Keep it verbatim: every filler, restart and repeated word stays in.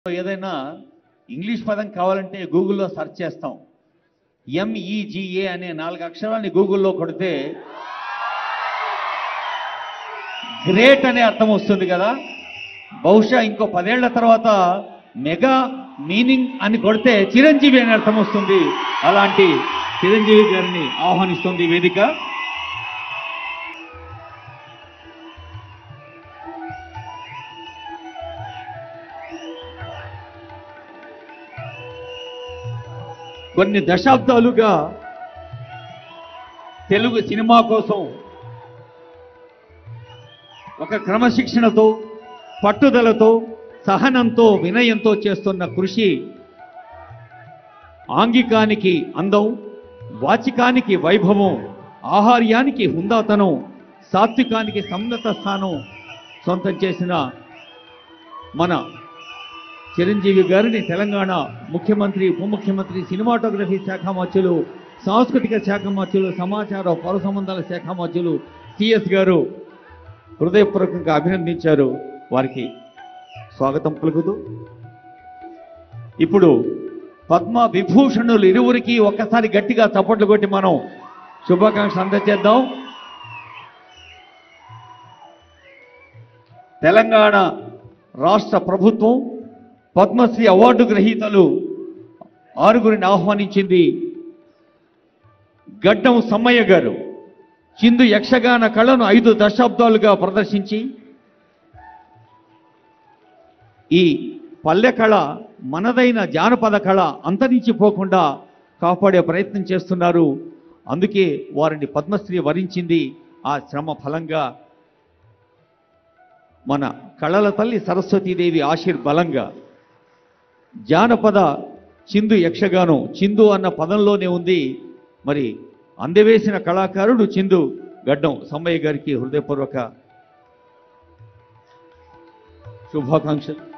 ఏదైనా ఇంగ్లీష్ పదం కావాలంటే గూగుల్లో సెర్చ్ చేస్తాం. ఎంఈజిఏ అనే నాలుగు అక్షరాన్ని గూగుల్లో కొడితే గ్రేట్ అనే అర్థం వస్తుంది కదా. బహుశా ఇంకో పదేళ్ల తర్వాత మెగా మీనింగ్ అని కొడితే చిరంజీవి అనే అర్థం వస్తుంది. అలాంటి చిరంజీవి గారిని ఆహ్వానిస్తుంది వేదిక. కొన్ని దశాబ్దాలుగా తెలుగు సినిమా కోసం ఒక క్రమశిక్షణతో, పట్టుదలతో, సహనంతో, వినయంతో చేస్తున్న కృషి ఆంగికానికి అందం, వాచికానికి వైభవం, ఆహార్యానికి హుందాతనం, సాత్వికానికి సన్నత స్థానం సొంతం చేసిన మన చిరంజీవి గారిని తెలంగాణ ముఖ్యమంత్రి, ఉప ముఖ్యమంత్రి, సినిమాటోగ్రఫీ శాఖ మంత్రులు, సాంస్కృతిక శాఖ మంత్రులు, సమాచార పౌర సంబంధాల శాఖ మంత్రులు సిఎస్ గారు హృదయపూర్వకంగా అభినందించారు. వారికి స్వాగతం పలుకుతూ ఇప్పుడు పద్మ విభూషణులు ఇరువురికి ఒక్కసారి గట్టిగా చప్పట్లు కొట్టి మనం శుభాకాంక్షలు అందజేద్దాం. తెలంగాణ రాష్ట్ర ప్రభుత్వం పద్మశ్రీ అవార్డు గ్రహీతలు ఆరుగురిని ఆహ్వానించింది. గడ్డం సమ్మయ్య గారు చిందు యక్షగాన కళను ఐదు దశాబ్దాలుగా ప్రదర్శించి ఈ పల్లె కళ, మనదైన జానపద కళ అంతరించిపోకుండా కాపాడే ప్రయత్నం చేస్తున్నారు. అందుకే వారిని పద్మశ్రీ వరించింది. ఆ శ్రమ ఫలంగా మన కళల తల్లి సరస్వతీదేవి ఆశీర్బలంగా జానపద చిందు యక్షగానం, చిందు అన్న పదంలోనే ఉంది. మరి అందవేసిన కళాకారుడు చిందు గడ్డం సమ్మయ్య గారికి హృదయపూర్వక శుభాకాంక్షలు.